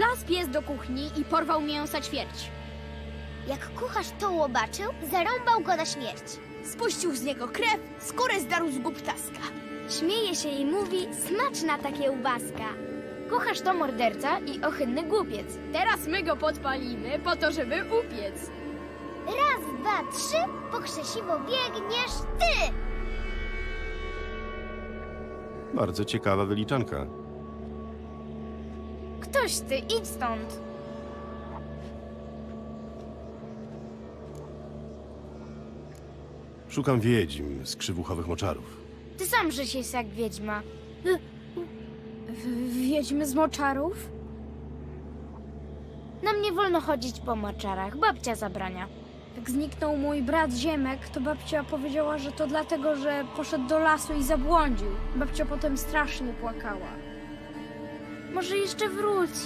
Wlazł pies do kuchni i porwał mięsa ćwierć. Jak kucharz to łobaczył, zarąbał go na śmierć. Spuścił z niego krew, skórę zdarł z gub ptaska. Śmieje się i mówi, smaczna ta kiełbaska. Kucharz to morderca i ohydny głupiec. Teraz my go podpalimy po to, żeby upiec. Raz, dwa, trzy, po krzesiwo biegniesz ty! Bardzo ciekawa wyliczanka. Ktoś ty, idź stąd. Szukam wiedźm z krzywuchowych moczarów. Ty sam żyć jest jak wiedźma. Wiedźmy z moczarów? Nam nie wolno chodzić po moczarach, babcia zabrania. Jak zniknął mój brat Ziemek, to babcia powiedziała, że to dlatego, że poszedł do lasu i zabłądził. Babcia potem strasznie płakała. Może jeszcze wróci.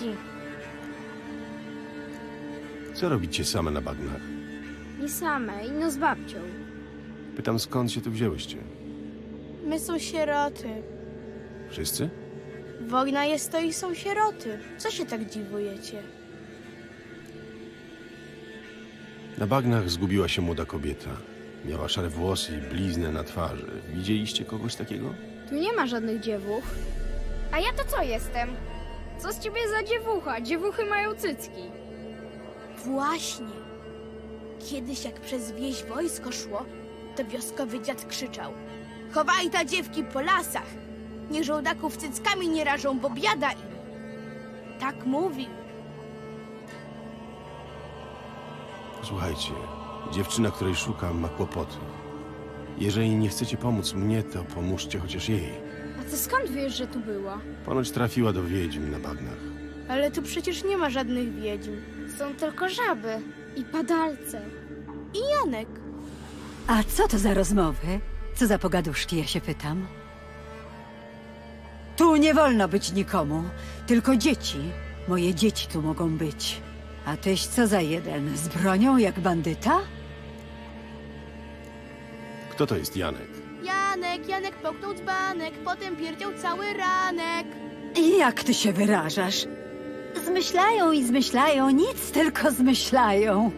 Co robicie same na bagnach? Nie same, ino z babcią. Pytam, skąd się tu wzięłyście? My są sieroty. Wszyscy? Wojna jest to i są sieroty. Co się tak dziwujecie? Na bagnach zgubiła się młoda kobieta. Miała szare włosy i bliznę na twarzy. Widzieliście kogoś takiego? Tu nie ma żadnych dziewuch. A ja to co jestem? Co z ciebie za dziewucha? Dziewuchy mają cycki. Właśnie. Kiedyś jak przez wieś wojsko szło, to wioskowy dziad krzyczał: chowaj ta dziewki po lasach! Niech żołdaków cyckami nie rażą, bo biada im. Tak mówił. Słuchajcie, dziewczyna, której szukam, ma kłopoty. Jeżeli nie chcecie pomóc mnie, to pomóżcie chociaż jej. A ty skąd wiesz, że tu była? Ponoć trafiła do wiedźm na bagnach. Ale tu przecież nie ma żadnych wiedźm. Są tylko żaby i padalce. I Janek. A co to za rozmowy? Co za pogaduszki, ja się pytam. Tu nie wolno być nikomu, tylko dzieci. Moje dzieci tu mogą być. A tyś co za jeden? Z bronią jak bandyta? Kto to jest Janek? Janek połknął dzbanek, potem pierdział cały ranek. I jak ty się wyrażasz? Zmyślają i zmyślają, nic tylko zmyślają.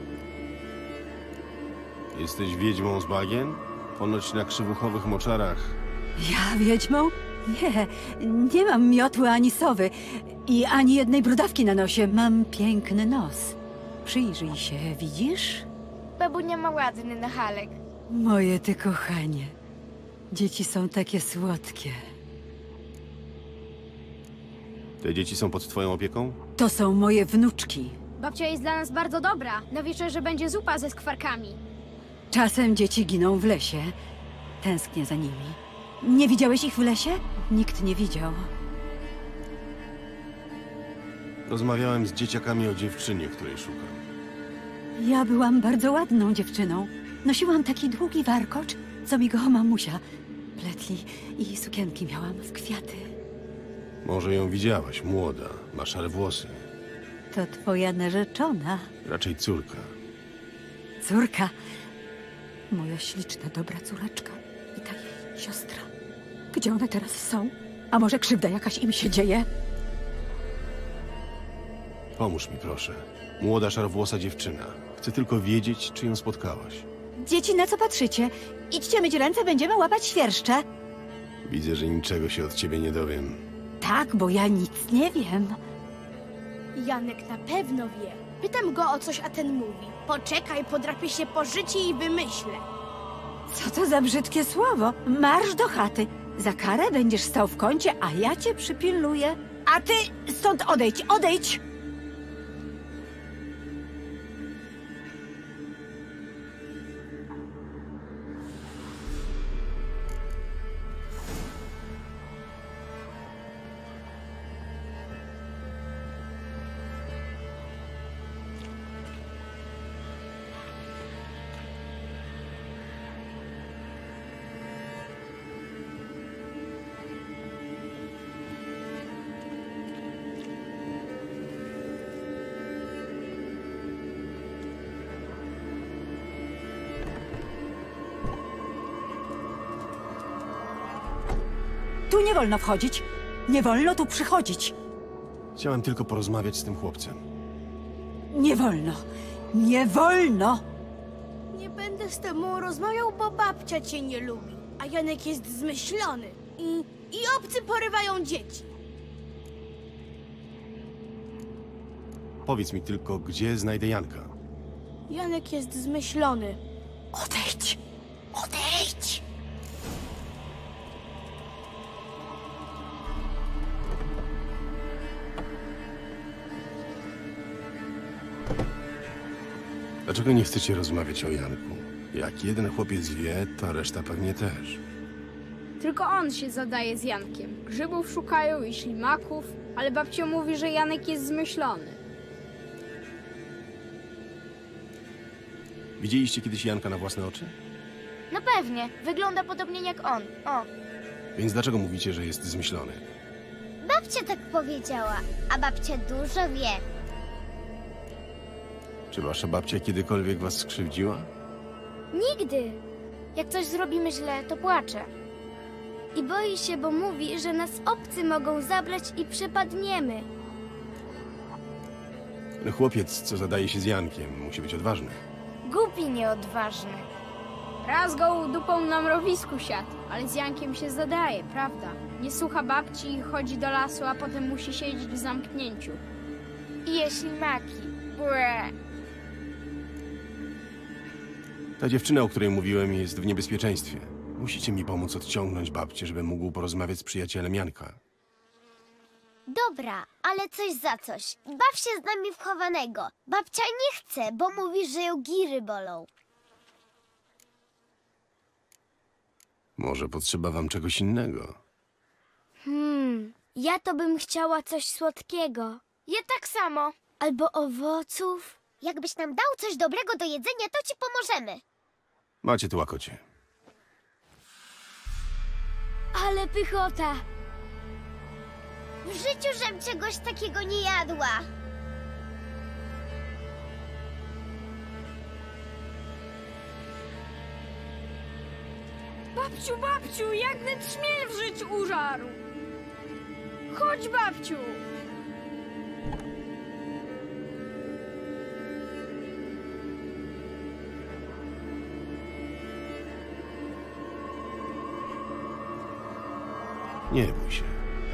Jesteś wiedźmą z bagien? Ponoć na krzywuchowych moczarach. Ja wiedźmą? Nie mam miotły ani sowy i ani jednej brudawki na nosie. Mam piękny nos. Przyjrzyj się, widzisz? Babunia ma ładny nachalek. Moje ty kochanie. Dzieci są takie słodkie. Te dzieci są pod twoją opieką? To są moje wnuczki. Babcia jest dla nas bardzo dobra. Na wieczorze będzie zupa ze skwarkami. Czasem dzieci giną w lesie. Tęsknię za nimi. Nie widziałeś ich w lesie? Nikt nie widział. Rozmawiałem z dzieciakami o dziewczynie, której szukam. Ja byłam bardzo ładną dziewczyną. Nosiłam taki długi warkocz, co mi go mamusia pletli i sukienki miałam w kwiaty. Może ją widziałaś, młoda, ma szare włosy. To twoja narzeczona. Raczej córka. Córka. Moja śliczna, dobra córeczka. I ta jej siostra. Gdzie one teraz są? A może krzywda jakaś im się dzieje? Pomóż mi, proszę. Młoda, szarowłosa dziewczyna. Chcę tylko wiedzieć, czy ją spotkałaś. Dzieci, na co patrzycie? Idźcie myć ręce, będziemy łapać świerszcze. Widzę, że niczego się od ciebie nie dowiem. Tak, bo ja nic nie wiem. Janek na pewno wie. Pytam go o coś, a ten mówi: poczekaj, podrapię się po życiu i wymyślę. Co to za brzydkie słowo? Marsz do chaty. Za karę będziesz stał w kącie, a ja cię przypilnuję. A ty stąd odejdź, odejdź! Tu nie wolno wchodzić. Nie wolno tu przychodzić. Chciałem tylko porozmawiać z tym chłopcem. Nie wolno! Nie wolno! Nie będę z tobą rozmawiał, bo babcia cię nie lubi. A Janek jest zmyślony. I obcy porywają dzieci. Powiedz mi tylko, gdzie znajdę Janka. Janek jest zmyślony. Odejdź! Odejdź! Dlaczego nie chcecie rozmawiać o Janku? Jak jeden chłopiec wie, to reszta pewnie też. Tylko on się zadaje z Jankiem. Grzybów szukają i ślimaków, ale babcia mówi, że Janek jest zmyślony. Widzieliście kiedyś Janka na własne oczy? No pewnie, wygląda podobnie jak on. O, Więc dlaczego mówicie, że jest zmyślony? babcia tak powiedziała, a babcia dużo wie. Czy wasza babcia kiedykolwiek was skrzywdziła? Nigdy. Jak coś zrobimy źle, to płacze. I boi się, bo mówi, że nas obcy mogą zabrać i przepadniemy. Ten chłopiec, co zadaje się z Jankiem, musi być odważny. Głupi nieodważny. Raz go dupą na mrowisku siadł, ale z Jankiem się zadaje, prawda? Nie słucha babci i chodzi do lasu, a potem musi siedzieć w zamknięciu. I jeśli maki. Bre. Ta dziewczyna, o której mówiłem, jest w niebezpieczeństwie. Musicie mi pomóc odciągnąć babcię, żebym mógł porozmawiać z przyjacielem Janka. Dobra, ale coś za coś. Baw się z nami w chowanego. Babcia nie chce, bo mówi, że ją giry bolą. Może potrzeba wam czegoś innego? Ja to bym chciała coś słodkiego. Ja tak samo. Albo owoców. Jakbyś nam dał coś dobrego do jedzenia, to ci pomożemy. Macie tu łakocie. Ale pychota. W życiu żem czegoś takiego nie jadła. Babciu, babciu, jak net śmiel w życiu użarł! Chodź, babciu! Nie bój się.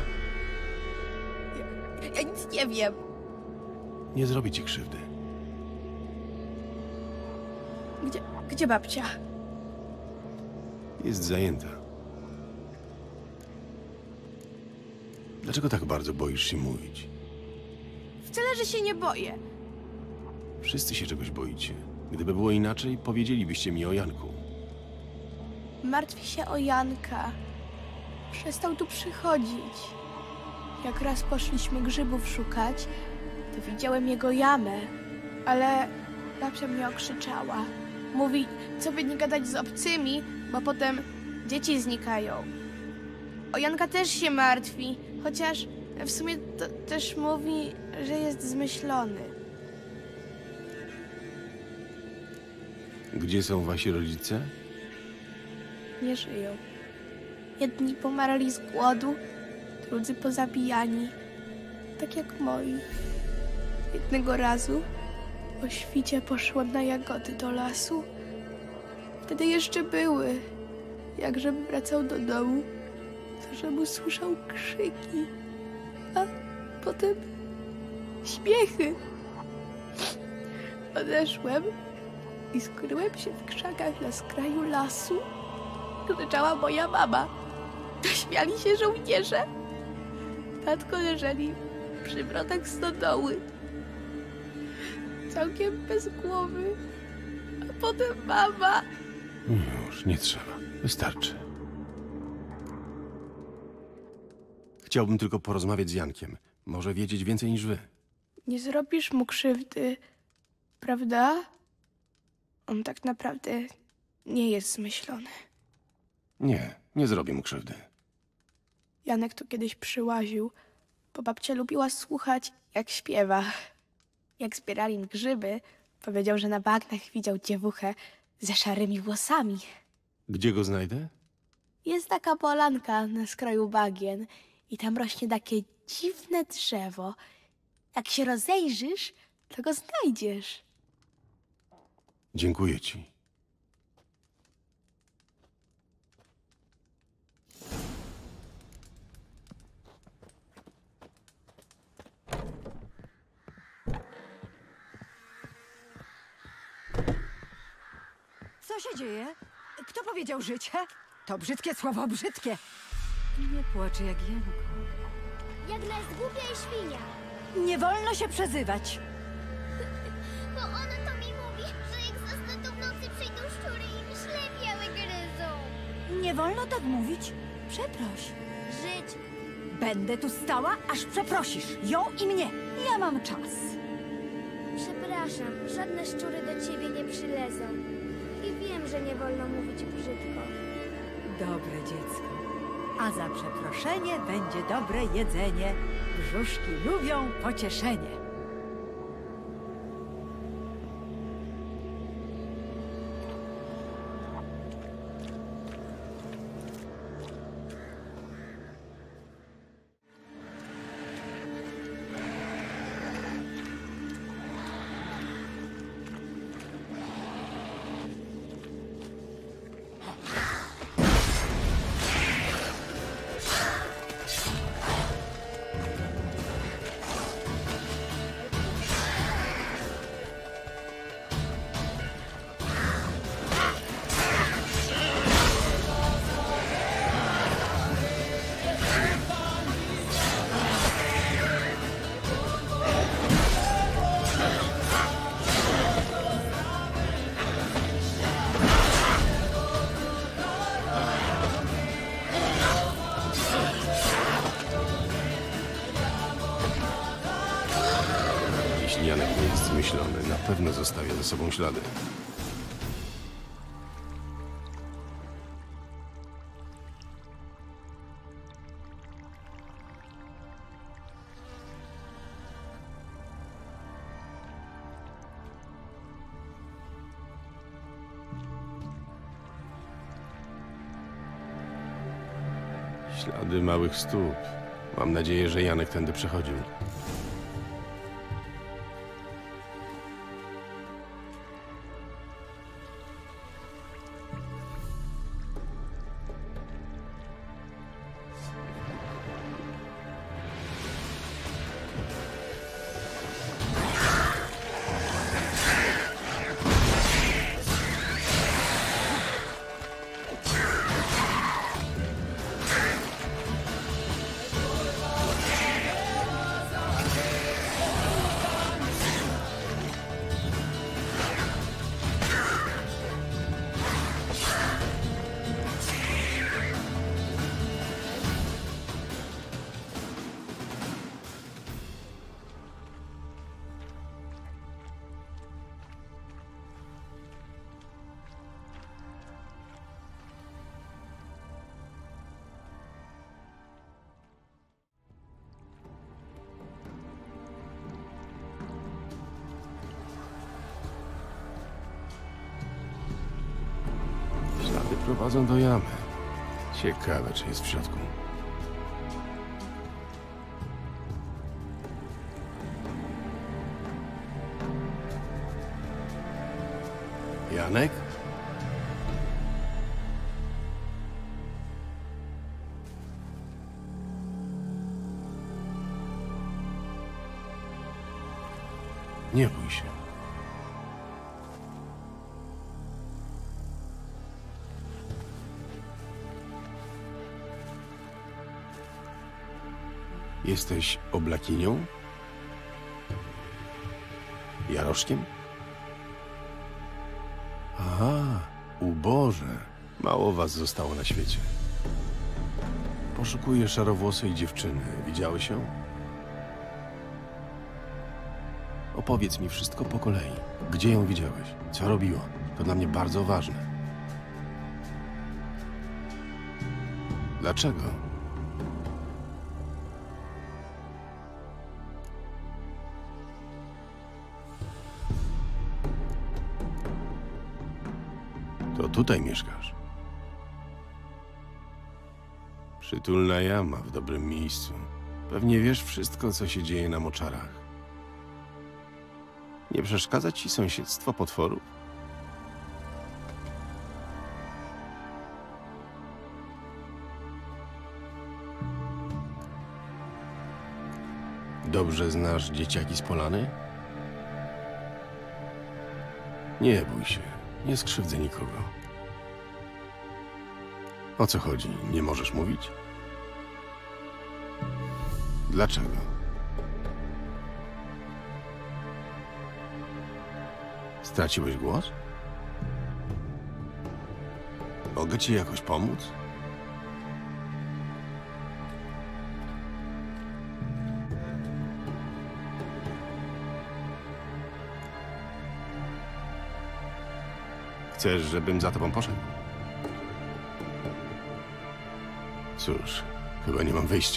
Ja nic nie wiem. Nie zrobi ci krzywdy. Gdzie babcia? Jest zajęta. Dlaczego tak bardzo boisz się mówić? Wcale, że się nie boję. Wszyscy się czegoś boicie. Gdyby było inaczej, powiedzielibyście mi o Janku. Martwię się o Janka. Przestał tu przychodzić. Jak raz poszliśmy grzybów szukać, to widziałem jego jamę, ale babcia mnie okrzyczała. Mówi, co by nie gadać z obcymi, bo potem dzieci znikają. O Janka też się martwi, chociaż w sumie to też mówi, że jest zmyślony. Gdzie są wasi rodzice? Nie żyją. Jedni pomarli z głodu, drudzy pozabijani, tak jak moi. Jednego razu o świcie poszłam na jagody do lasu. Wtedy jeszcze były. Jakżem wracał do domu, to żem usłyszał krzyki, a potem śmiechy. Odeszłem i skryłem się w krzakach na skraju lasu. Krzyczała moja mama. Śmiali się żołnierze. Tatko leżeli przy wrotach stodoły. Całkiem bez głowy. A potem mama. Już, nie trzeba. Wystarczy. Chciałbym tylko porozmawiać z Jankiem. Może wiedzieć więcej niż wy. Nie zrobisz mu krzywdy, prawda? On tak naprawdę nie jest zmyślony. Nie, nie zrobię mu krzywdy. Janek tu kiedyś przyłaził, bo babcia lubiła słuchać, jak śpiewa. Jak zbierali grzyby, powiedział, że na bagnach widział dziewuchę ze szarymi włosami. Gdzie go znajdę? Jest taka polanka na skraju bagien i tam rośnie takie Dziwne drzewo. Jak się rozejrzysz, to go znajdziesz. Dziękuję ci. Co się dzieje? Kto powiedział życie? To brzydkie słowo, brzydkie. Nie płacz jak Janko. Jagna jest głupia i świnia. Nie wolno się przezywać. Bo ona to mi mówi, że jak zasnę, to w nocy przyjdą szczury i mi ślepiały gryzą. Nie wolno tak mówić. Przeproś. Żyć. Będę tu stała, aż przeprosisz. Ją i mnie. Ja mam czas. Przepraszam, żadne szczury do ciebie nie przylezą. I wiem, że nie wolno mówić brzydko. Dobre dziecko. A za przeproszenie będzie dobre jedzenie. Brzuszki lubią pocieszenie. Jeśli Janek nie jest zmyślony, na pewno zostawia za sobą ślady. Ślady małych stóp. Mam nadzieję, że Janek tędy przechodził. Ślady prowadzą do jamy. Ciekawe, czy jest w środku. Janek? Nie bój się. Jesteś oblakinią? Jaroszkiem? Aha, uboże. Mało was zostało na świecie. Poszukuję szarowłosej dziewczyny. Widziałeś ją? Opowiedz mi wszystko po kolei. Gdzie ją widziałeś? Co robiła? To dla mnie bardzo ważne. Dlaczego? To tutaj mieszkasz. Przytulna jama w dobrym miejscu. Pewnie wiesz wszystko, co się dzieje na moczarach. Nie przeszkadza ci sąsiedztwo potworów? Dobrze znasz dzieciaki z Polany? Nie bój się, nie skrzywdzę nikogo. O co chodzi? Nie możesz mówić? Dlaczego? Straciłeś głos? Mogę ci jakoś pomóc? Chcesz, żebym za tobą poszedł? Cóż, chyba nie mam wyjścia.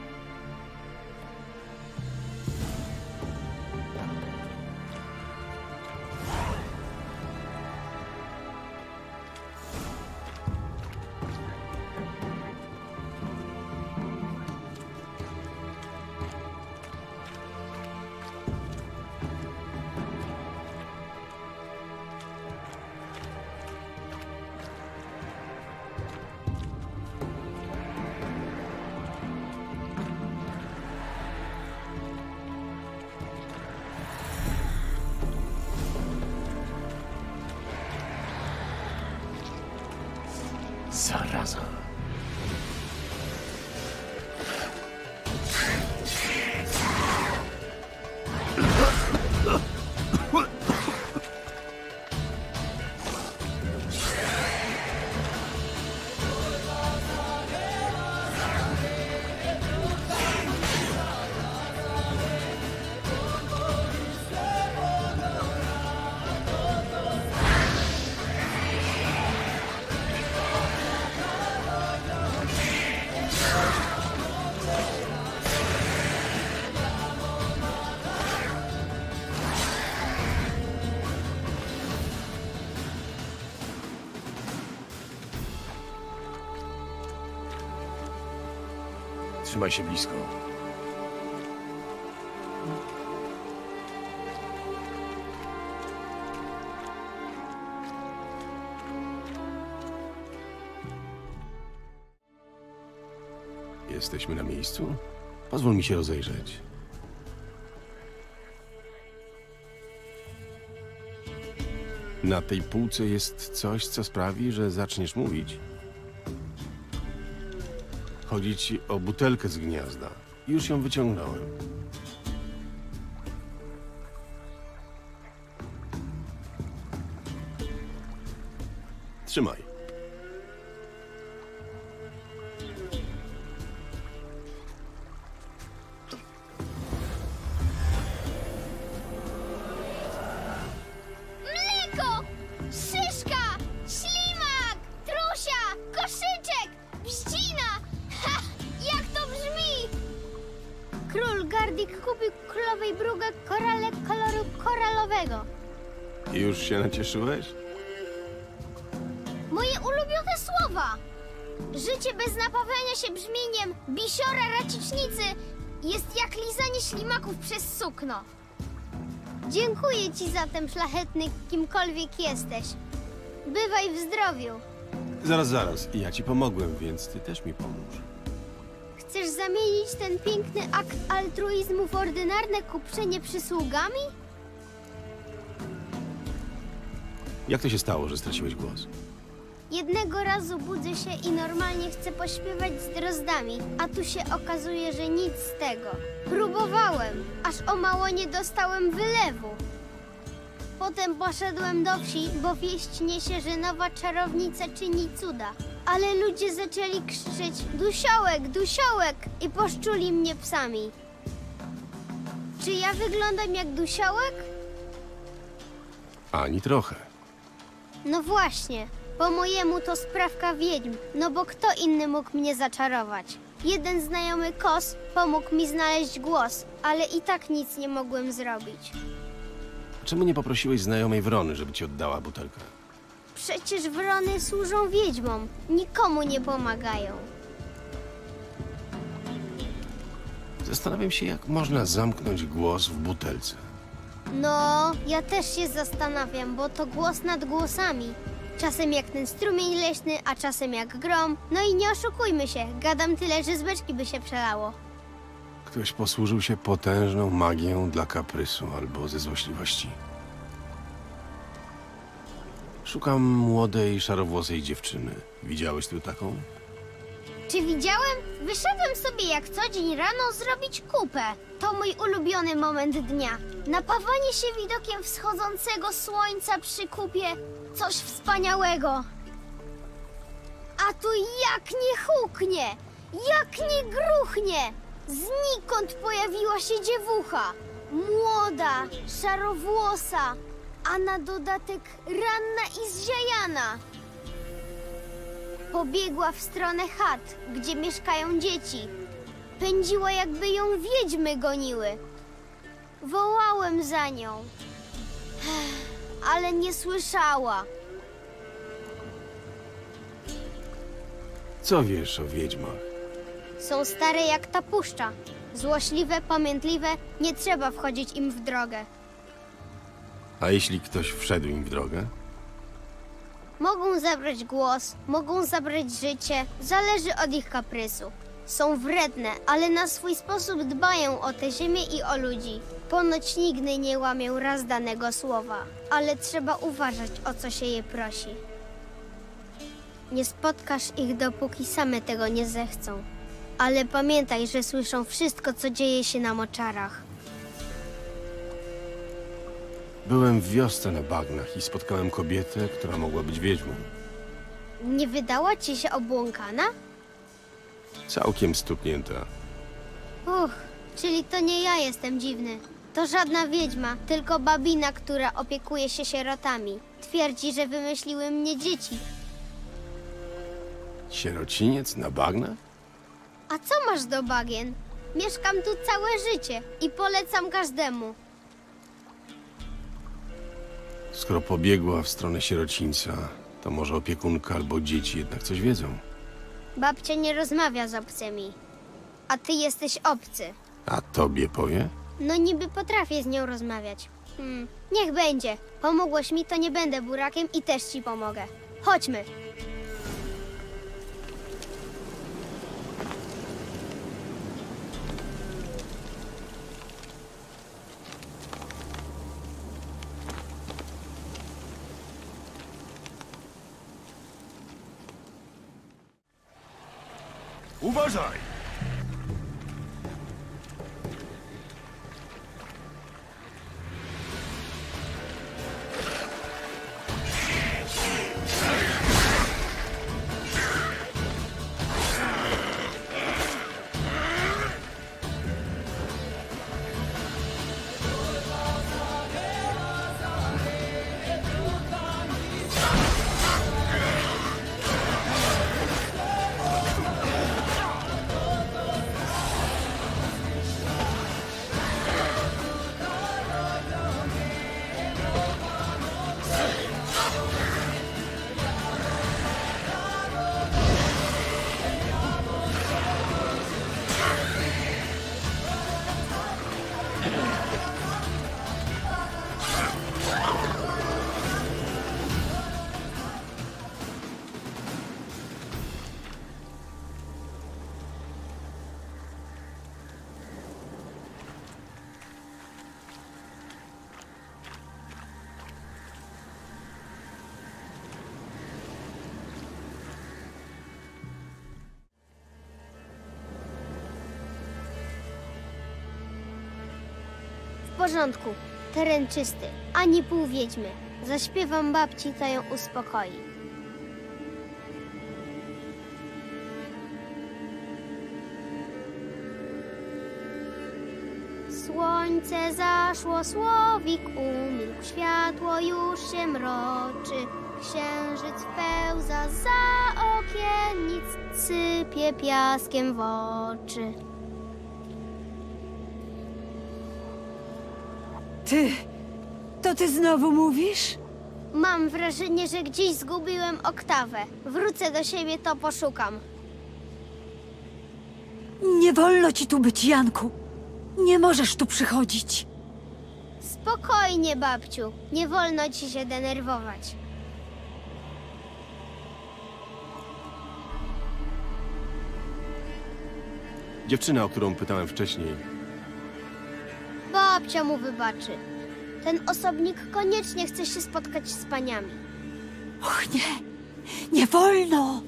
Zaraza. Trzymaj się blisko. Jesteśmy na miejscu? Pozwól mi się rozejrzeć. Na tej półce jest coś, co sprawi, że zaczniesz mówić. Chodzi ci o butelkę z gniazda. Już ją wyciągnąłem. Trzymaj. Mleko! Szyszka! Ślimak! Trusia! Koszyczek! Bździna! Ha! Jak to brzmi? Król Gardik kupił królowej brugę korale koloru koralowego. Już się nacieszyłeś? Moje ulubione słowa! Życie bez napawania się brzmieniem bisiora racicznicy jest jak lizanie ślimaków przez sukno. Dziękuję ci zatem, szlachetny, kimkolwiek jesteś. Bywaj w zdrowiu. Zaraz. Ja ci pomogłem, więc ty też mi pomóż. Chcesz zamienić ten piękny akt altruizmu w ordynarne kupczenie przysługami? Jak to się stało, że straciłeś głos? Jednego razu budzę się i normalnie chcę pośpiewać z drozdami, a tu się okazuje, że nic z tego. Próbowałem, aż o mało nie dostałem wylewu. Potem poszedłem do wsi, bo wieść niesie, że nowa czarownica czyni cuda. Ale ludzie zaczęli krzyczeć: Dusiołek, Dusiołek! I poszczuli mnie psami. Czy ja wyglądam jak Dusiołek? Ani trochę. No właśnie. Po mojemu to sprawka wiedźm, no bo kto inny mógł mnie zaczarować? Jeden znajomy kos pomógł mi znaleźć głos, ale i tak nic nie mogłem zrobić. Czemu nie poprosiłeś znajomej Wrony, żeby ci oddała butelkę? Przecież wrony służą wiedźmom, nikomu nie pomagają. Zastanawiam się, jak można zamknąć głos w butelce. No, ja też się zastanawiam, bo to głos nad głosami. Czasem jak ten strumień leśny, a czasem jak grom. No i nie oszukujmy się, gadam tyle, że z beczki by się przelało. Ktoś posłużył się potężną magią dla kaprysu albo ze złośliwości. Szukam młodej, szarowłosej dziewczyny. Widziałeś tu taką? Czy widziałem? Wyszedłem sobie jak co dzień rano zrobić kupę. To mój ulubiony moment dnia. Napawanie się widokiem wschodzącego słońca przy kupie. Coś wspaniałego. A tu jak nie huknie, jak nie gruchnie. Znikąd pojawiła się dziewucha. Młoda, szarowłosa, a na dodatek ranna i zziajana. Pobiegła w stronę chat, gdzie mieszkają dzieci. Pędziła, jakby ją wiedźmy goniły. Wołałem za nią, ale nie słyszała. Co wiesz o wiedźmach? Są stare jak ta puszcza. Złośliwe, pamiętliwe, nie trzeba wchodzić im w drogę. A jeśli ktoś wszedł im w drogę? Mogą zabrać głos, mogą zabrać życie, zależy od ich kaprysu. Są wredne, ale na swój sposób dbają o tę ziemię i o ludzi. Ponoć nigdy nie łamią raz danego słowa, ale trzeba uważać, o co się je prosi. Nie spotkasz ich, dopóki same tego nie zechcą. Ale pamiętaj, że słyszą wszystko, co dzieje się na moczarach. Byłem w wiosce na bagnach i spotkałem kobietę, która mogła być wiedźmą. Nie wydała ci się obłąkana? Całkiem stuknięta. Czyli to nie ja jestem dziwny. To żadna wiedźma, tylko babina, która opiekuje się sierotami. Twierdzi, że wymyśliły mnie dzieci. Sierociniec na bagnach? A co masz do bagien? Mieszkam tu całe życie i polecam każdemu. Skoro pobiegła w stronę sierocińca, to może opiekunka albo dzieci jednak coś wiedzą. Babcia nie rozmawia z obcymi. A ty jesteś obcy. A tobie powie? No niby potrafię z nią rozmawiać. Niech będzie. Pomogłeś mi, to nie będę burakiem i też ci pomogę. Chodźmy. Uważaj! W porządku. Teren czysty. Ani pół wiedźmy. Zaśpiewam babci, to ją uspokoi. Słońce zaszło, słowik umilkł, światło już się mroczy. Księżyc pełza za okiennic, sypie piaskiem w oczy. To ty znowu mówisz? Mam wrażenie, że gdzieś zgubiłem oktawę. Wrócę do siebie, to poszukam. Nie wolno ci tu być, Janku. Nie możesz tu przychodzić. Spokojnie, babciu. Nie wolno ci się denerwować. Dziewczyna, o którą pytałem wcześniej, Babcia mu wybaczy. Ten osobnik koniecznie chce się spotkać z paniami. Och nie, nie wolno.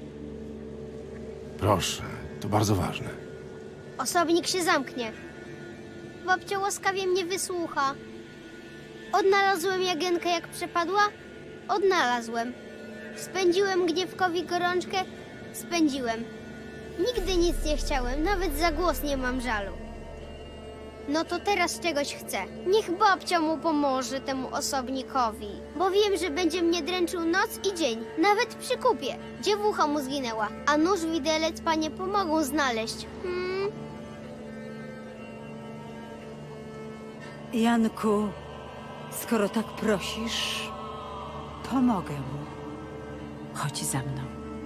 proszę, to bardzo ważne. Osobnik się zamknie. Babcia łaskawie mnie wysłucha. Odnalazłem Jagienkę jak przepadła? Odnalazłem. Spędziłem gniewkowi gorączkę? Spędziłem. Nigdy nic nie chciałem, nawet za głos nie mam żalu. No to teraz czegoś chcę. Niech babcia mu pomoże, temu osobnikowi. Bo wiem, że będzie mnie dręczył noc i dzień, nawet przy kupie. Dziewucha mu zginęła, a nóż widelec panie pomogą znaleźć. Janku, skoro tak prosisz, pomogę mu. Chodź za mną.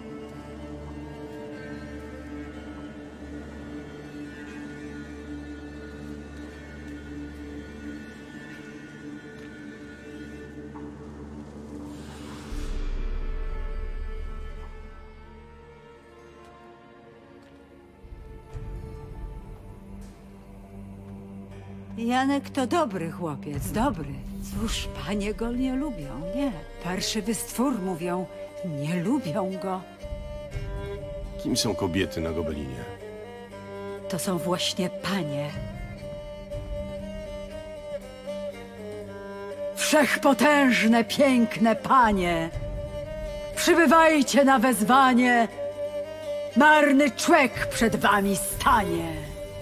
Janek to dobry chłopiec, dobry. Cóż, panie go nie lubią, nie. Parszywy stwór mówią, nie lubią go. Kim są kobiety na Gobelinie? To są właśnie panie. Wszechpotężne, piękne panie! Przybywajcie na wezwanie! Marny człek przed wami stanie!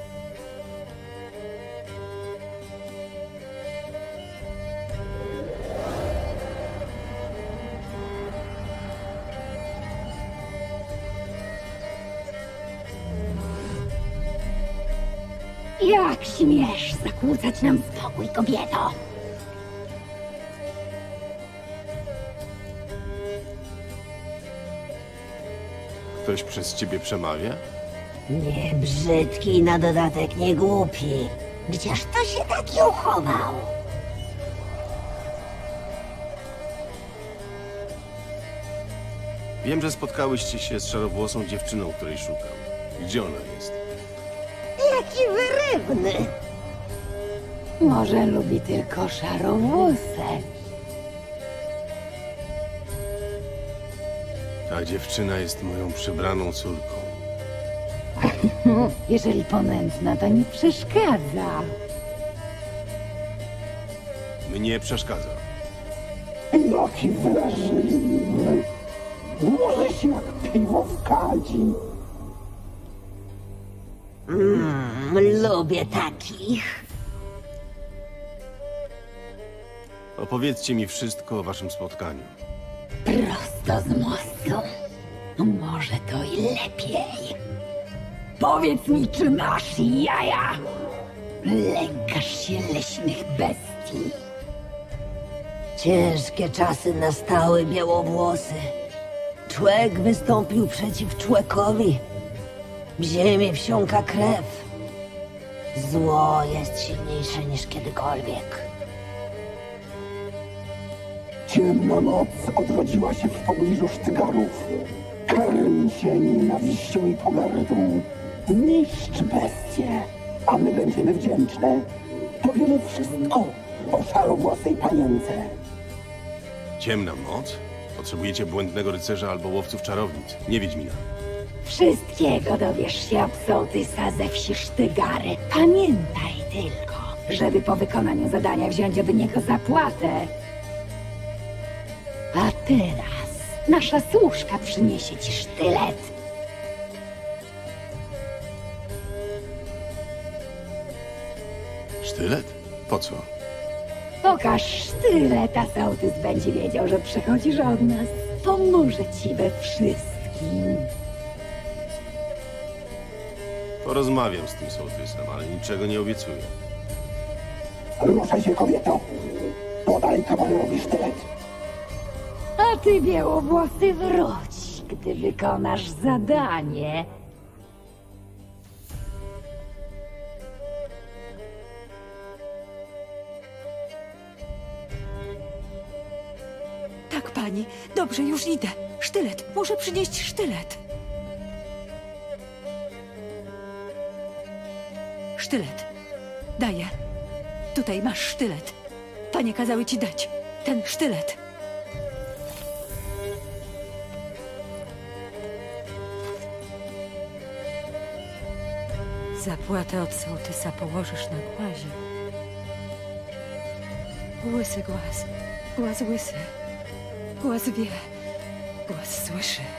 Jak śmiesz zakłócać nam spokój, kobieto? Ktoś przez ciebie przemawia? Nie brzydki i na dodatek nie głupi. Gdzież to się taki uchował? Wiem, że spotkałyście się z szarowłosą dziewczyną, której szukam. Gdzie ona jest? Jaki wyrywny! Może lubi tylko szarowłosę. Ta dziewczyna jest moją przybraną córką. Jeżeli ponętna, to nie przeszkadza. Mnie przeszkadza. Jaki wrażliwy. Może się jak piwo w kadzi. Lubię takich. Opowiedzcie mi wszystko o waszym spotkaniu. Prosto z mostu. Może to i lepiej. Powiedz mi, czy masz jaja? Lękasz się leśnych bestii. Ciężkie czasy nastały, białowłosy. Człek wystąpił przeciw człekowi. W ziemi wsiąka krew. Zło jest silniejsze niż kiedykolwiek. Ciemna noc odrodziła się w pobliżu Sztygarów. Karmi się nienawiścią i pogardą. Niszcz bestie, a my będziemy wdzięczne. Powiemy wszystko o szarowłosej panience. Ciemna moc? Potrzebujecie błędnego rycerza albo łowców czarownic, nie wiedźmina. Wszystkiego dowiesz się od sołtysa ze wsi Sztygary. Pamiętaj tylko, żeby po wykonaniu zadania wziąć od niego zapłatę. A teraz nasza służka przyniesie ci sztylet. Sztylet? Po co? Pokaż sztylet, a sołtys będzie wiedział, że przychodzisz od nas. Pomoże ci we wszystkim. Porozmawiam z tym sołtysem, ale niczego nie obiecuję. Ruszaj się, kobieto. Podaj kawalerowi sztylet. A ty, białowłosy, wróć, gdy wykonasz zadanie. Tak, pani. Dobrze, już idę. Sztylet. Muszę przynieść sztylet. Sztylet. Daję. Tutaj masz sztylet. Panie kazały ci dać. Ten sztylet. Zapłatę od sołtysa położysz na głazie. Łysy głaz. Głaz łysy. Głaz wie. Głaz słyszy.